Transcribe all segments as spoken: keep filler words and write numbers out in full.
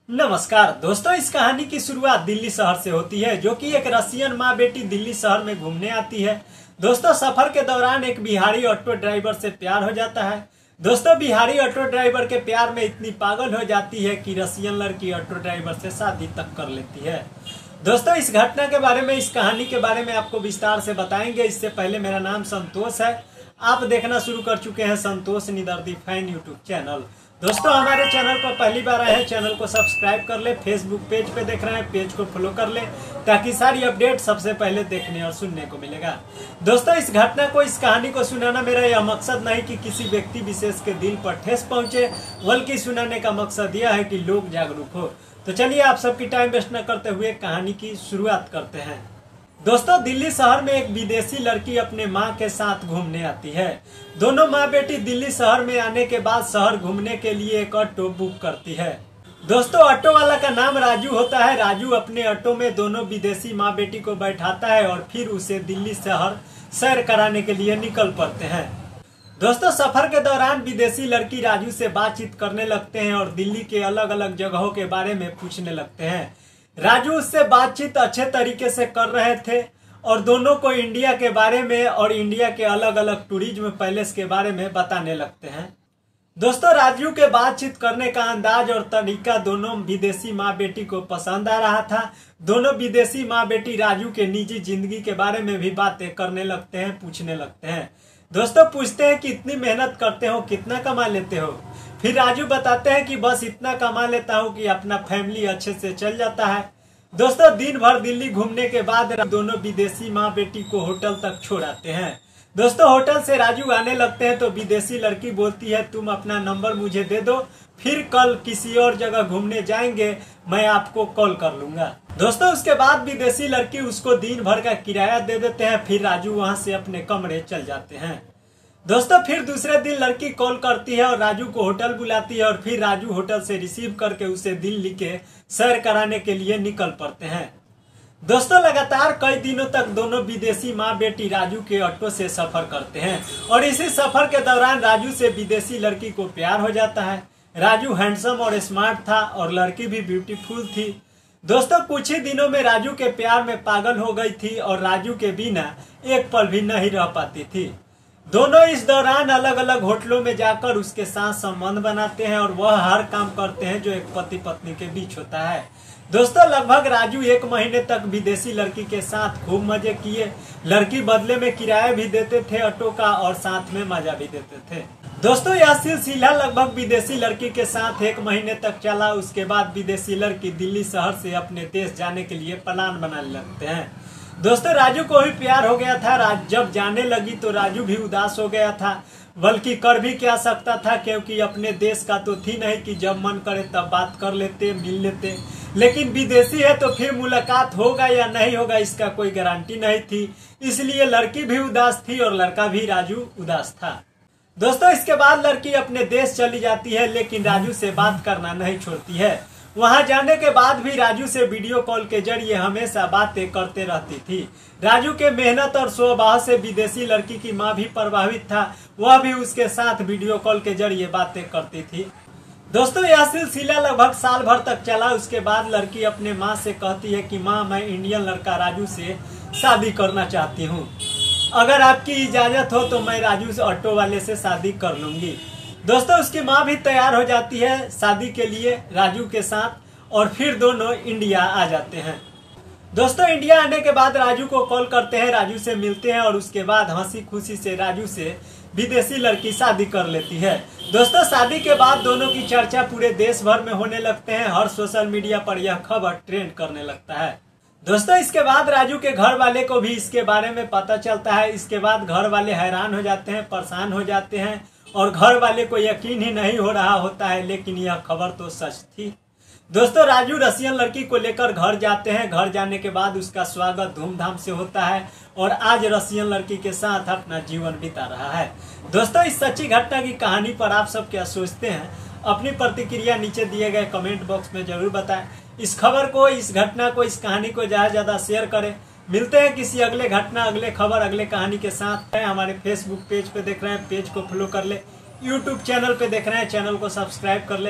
नमस्कार दोस्तों, इस कहानी की शुरुआत दिल्ली शहर से होती है, जो कि एक रशियन माँ बेटी दिल्ली शहर में घूमने आती है। दोस्तों, सफर के दौरान एक बिहारी ऑटो ड्राइवर से प्यार हो जाता है। दोस्तों, बिहारी ऑटो ड्राइवर के प्यार में इतनी पागल हो जाती है कि रशियन लड़की ऑटो ड्राइवर से शादी तक कर लेती है। दोस्तों, इस घटना के बारे में, इस कहानी के बारे में आपको विस्तार से बताएंगे। इससे पहले मेरा नाम संतोष है, आप देखना शुरू कर चुके हैं संतोष निदर्दी फैन यूट्यूब चैनल। दोस्तों, हमारे चैनल पर पहली बार आए हैं, चैनल को सब्सक्राइब कर ले। फेसबुक पेज पे देख रहे हैं, पेज को फॉलो कर ले, ताकि सारी अपडेट सबसे पहले देखने और सुनने को मिलेगा। दोस्तों, इस घटना को, इस कहानी को सुनाना मेरा यह मकसद नहीं कि किसी व्यक्ति विशेष के दिल पर ठेस पहुंचे, बल्कि सुनाने का मकसद यह है कि लोग जागरूक हो। तो चलिए, आप सबकी टाइम वेस्ट न करते हुए कहानी की शुरुआत करते हैं। दोस्तों, दिल्ली शहर में एक विदेशी लड़की अपने मां के साथ घूमने आती है। दोनों माँ बेटी दिल्ली शहर में आने के बाद शहर घूमने के लिए एक ऑटो बुक करती है। दोस्तों, ऑटो वाला का नाम राजू होता है। राजू अपने ऑटो में दोनों विदेशी माँ बेटी को बैठाता है और फिर उसे दिल्ली शहर सैर कराने के लिए निकल पड़ते हैं। दोस्तों, सफर के दौरान विदेशी लड़की राजू से बातचीत करने लगते हैं और दिल्ली के अलग अलग जगहों के बारे में पूछने लगते हैं। राजू उससे बातचीत अच्छे तरीके से कर रहे थे और दोनों को इंडिया के बारे में और इंडिया के अलग अलग टूरिज्म पैलेस के बारे में बताने लगते हैं। दोस्तों, राजू के बातचीत करने का अंदाज और तरीका दोनों विदेशी माँ बेटी को पसंद आ रहा था। दोनों विदेशी माँ बेटी राजू के निजी जिंदगी के बारे में भी बातें करने लगते हैं, पूछने लगते हैं। दोस्तों, पूछते हैं कि इतनी मेहनत करते हो, कितना कमा लेते हो। फिर राजू बताते हैं कि बस इतना कमा लेता हूँ कि अपना फैमिली अच्छे से चल जाता है। दोस्तों, दिन भर दिल्ली घूमने के बाद दोनों विदेशी माँ बेटी को होटल तक छोड़ आते हैं। दोस्तों, होटल से राजू आने लगते हैं तो विदेशी लड़की बोलती है, तुम अपना नंबर मुझे दे दो, फिर कल किसी और जगह घूमने जाएंगे, मैं आपको कॉल कर लूंगा। दोस्तों, उसके बाद विदेशी लड़की उसको दिन भर का किराया दे देते हैं। फिर राजू वहां से अपने कमरे चल जाते हैं। दोस्तों, फिर दूसरे दिन लड़की कॉल करती है और राजू को होटल बुलाती है और फिर राजू होटल से रिसीव करके उसे दिल्ली के सैर कराने के लिए निकल पड़ते हैं। दोस्तों, लगातार कई दिनों तक दोनों विदेशी माँ बेटी राजू के ऑटो से सफर करते हैं और इसी सफर के दौरान राजू से विदेशी लड़की को प्यार हो जाता है। राजू हैंडसम और स्मार्ट था और लड़की भी ब्यूटीफुल थी। दोस्तों, कुछ ही दिनों में राजू के प्यार में पागल हो गई थी और राजू के बिना एक पल भी नहीं रह पाती थी। दोनों इस दौरान अलग अलग होटलों में जाकर उसके साथ संबंध बनाते हैं और वह हर काम करते हैं जो एक पति पत्नी के बीच होता है। दोस्तों, लगभग राजू एक महीने तक विदेशी लड़की के साथ खूब मजे किए। लड़की बदले में किराया भी देते थे ऑटो का और साथ में मजा भी देते थे। दोस्तों, यह सिलसिला लगभग विदेशी लड़की के साथ एक महीने तक चला। उसके बाद विदेशी लड़की दिल्ली शहर से अपने देश जाने के लिए प्लान बनाने लगते हैं। दोस्तों, राजू को भी प्यार हो गया था। राज जब जाने लगी तो राजू भी उदास हो गया था, बल्कि कर भी क्या सकता था, क्योंकि अपने देश का तो थी नहीं कि जब मन करे तब बात कर लेते, मिल लेते। लेकिन विदेशी है तो फिर मुलाकात होगा या नहीं होगा, इसका कोई गारंटी नहीं थी। इसलिए लड़की भी उदास थी और लड़का भी, राजू, उदास था। दोस्तों, इसके बाद लड़की अपने देश चली जाती है, लेकिन राजू से बात करना नहीं छोड़ती है। वहां जाने के बाद भी राजू से वीडियो कॉल के जरिए हमेशा बातें करते रहती थी। राजू के मेहनत और स्वभाव से विदेशी लड़की की मां भी प्रभावित था। वह भी उसके साथ वीडियो कॉल के जरिए बातें करती थी। दोस्तों, यह सिलसिला लगभग साल भर तक चला। उसके बाद लड़की अपने माँ से कहती है कि माँ, मैं इंडियन लड़का राजू से शादी करना चाहती हूँ। अगर आपकी इजाजत हो तो मैं राजू से, ऑटो वाले से शादी कर लूंगी। दोस्तों, उसकी माँ भी तैयार हो जाती है शादी के लिए राजू के साथ और फिर दोनों इंडिया आ जाते हैं। दोस्तों, इंडिया आने के बाद राजू को कॉल करते हैं, राजू से मिलते हैं और उसके बाद हंसी खुशी से राजू से विदेशी लड़की शादी कर लेती है। दोस्तों, शादी के बाद दोनों की चर्चा पूरे देश भर में होने लगते हैं। हर सोशल मीडिया पर यह खबर ट्रेंड करने लगता है। दोस्तों, इसके बाद राजू के घर वाले को भी इसके बारे में पता चलता है। इसके बाद घर वाले हैरान हो जाते हैं, परेशान हो जाते हैं और घर वाले को यकीन ही नहीं हो रहा होता है, लेकिन यह खबर तो सच थी। दोस्तों, राजू रशियन लड़की को लेकर घर जाते हैं। घर जाने के बाद उसका स्वागत धूमधाम से होता है और आज रशियन लड़की के साथ अपना जीवन बिता रहा है। दोस्तों, इस सच्ची घटना की कहानी पर आप सब क्या सोचते हैं? अपनी प्रतिक्रिया नीचे दिए गए कमेंट बॉक्स में जरूर बताएं। इस खबर को, इस घटना को, इस कहानी को ज्यादा ज्यादा शेयर करें। मिलते हैं किसी अगले घटना, अगले खबर, अगले कहानी के साथ। हमारे फेसबुक पेज पे देख रहे हैं, पेज को फॉलो कर ले। यूट्यूब चैनल पे देख रहे हैं, चैनल को सब्सक्राइब कर ले।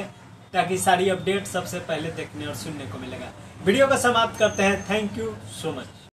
ताकि सारी अपडेट सबसे पहले देखने और सुनने को मिलेगा। वीडियो को समाप्त करते हैं। Thank you so much.